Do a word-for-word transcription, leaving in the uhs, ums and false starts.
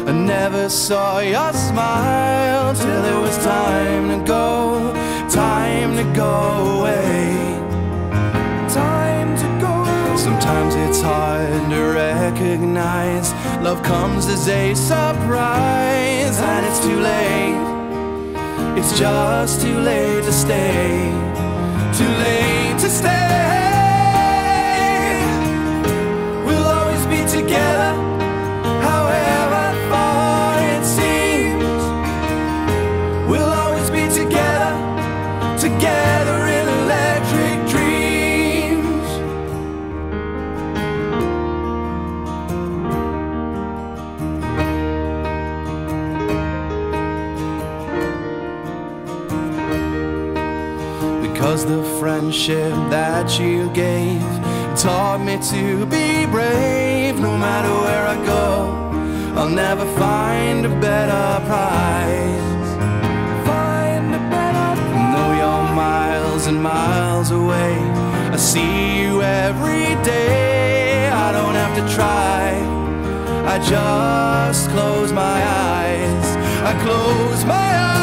I never saw your smile till it was time to go, time to go away, time to go away. Sometimes it's hard to recognize love comes as a surprise, and it's too late, it's just too late to stay, too late to stay. We'll always be together, however far it seems. We'll always be together, together in electric dreams. Because the friendship that you gave taught me to be brave. No matter where I go, I'll never find a better prize. Find a better prize. Though you're miles and miles away, I see you every day. I don't have to try, I just close my eyes. I close my eyes.